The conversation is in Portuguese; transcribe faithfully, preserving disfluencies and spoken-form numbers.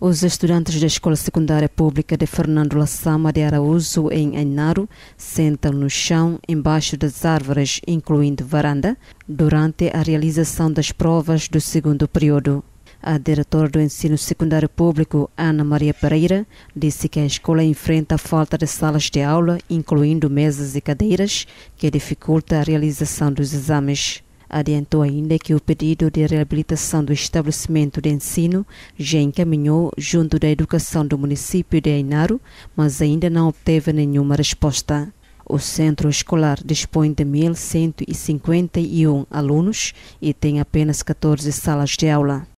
Os estudantes da Escola Secundária Pública de Fernando Lassama de Araújo, em Ainaro, sentam no chão embaixo das árvores, incluindo varanda, durante a realização das provas do segundo período. A diretora do Ensino Secundário Público, Ana Maria Pereira, disse que a escola enfrenta a falta de salas de aula, incluindo mesas e cadeiras, que dificulta a realização dos exames. Adiantou ainda que o pedido de reabilitação do estabelecimento de ensino já encaminhou junto da educação do município de Ainaro, mas ainda não obteve nenhuma resposta. O centro escolar dispõe de mil cento e cinquenta e um alunos e tem apenas catorze salas de aula.